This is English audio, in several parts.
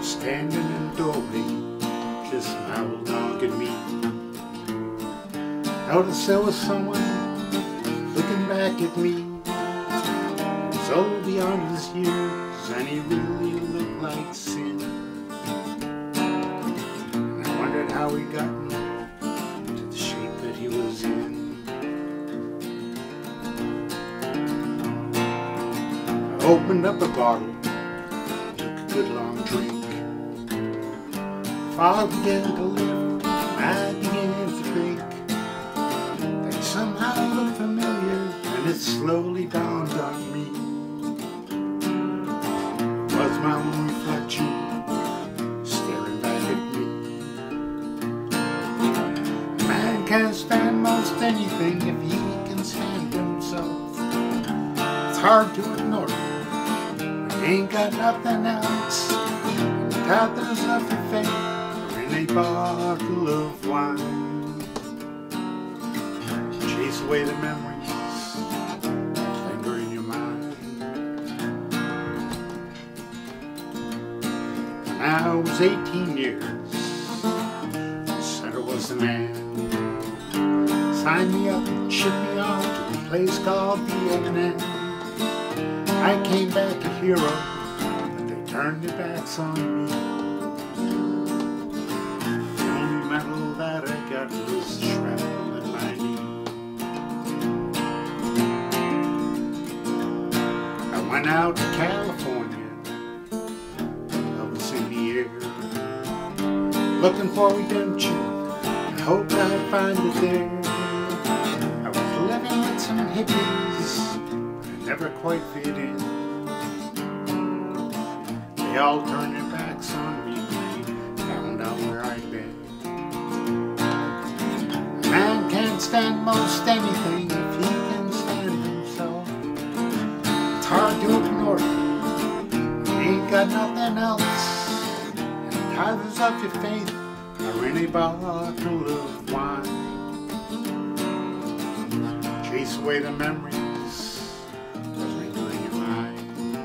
standing in the doorway, just my old dog and me. Noticed there was someone looking back at me. He was old beyond his years, and he really looked like sin. And I wondered how he got to the shape that he was in. I opened up a bottle, took a good long drink. Fog began to lift, I began to think that somehow looked familiar, and it slowly dawned on me. It was my own reflection staring back at me. A man can't stand most anything if he can stand himself. It's hard to ignore it, ain't got nothing else. And the tethers of your faith in a bottle of wine. Chase away the memories that linger in your mind. When I was 18 years, the center was the man. Signed me up and shipped me off to a place called the A&M. I came back a hero, but they turned their backs on me. The only medal that I got was shrapnel in my knee. I went out to California, love was in the air, looking for redemption, I hoped I'd find it there. I was living with some hippies, I never quite fit in. They all turned their backs on me, found out where I'd been. A man can't stand most anything if he can stand himself. It's hard to ignore it, ain't got nothing else. And the tithers of your faith are in a bottle of wine. Chase away the memories that linger in your mind.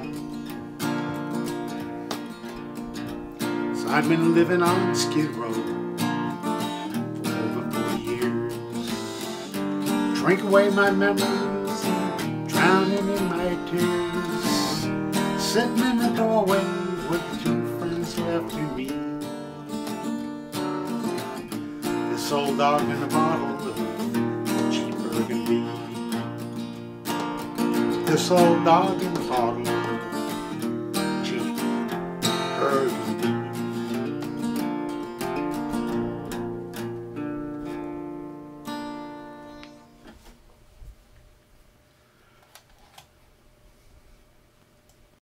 So I've been living on Skid Row for over 40 years. Drink away my memories, drowning in my tears. Sitting in the doorway with the two friends left to me. This old dog in a bottle of cheap burgundy. This old dog in